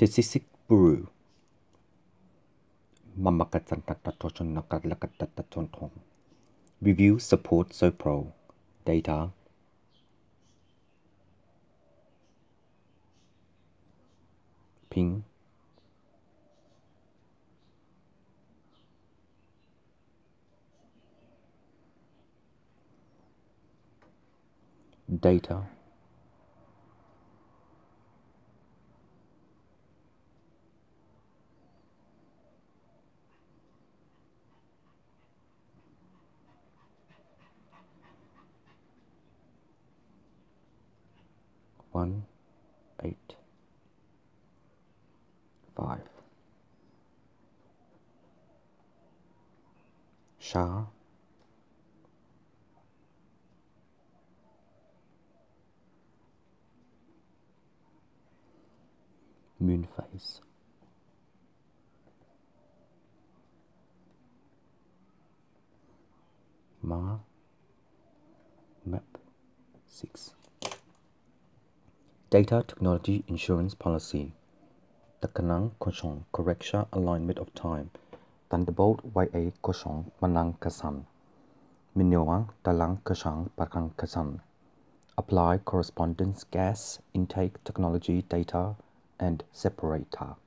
Tesisik Buru Mamakatantatoshonakatlatatontong Review Support So Pro Data Ping Data One 8 5 Shah Moon phase Ma Map 6 Data Technology Insurance Policy Takanang Koshong Correction Alignment of Time Thunderbolt YA Koshong Manang Kasan Minyoang Talang Kashang Pakang Kasan Apply Correspondence Gas Intake Technology Data and Separator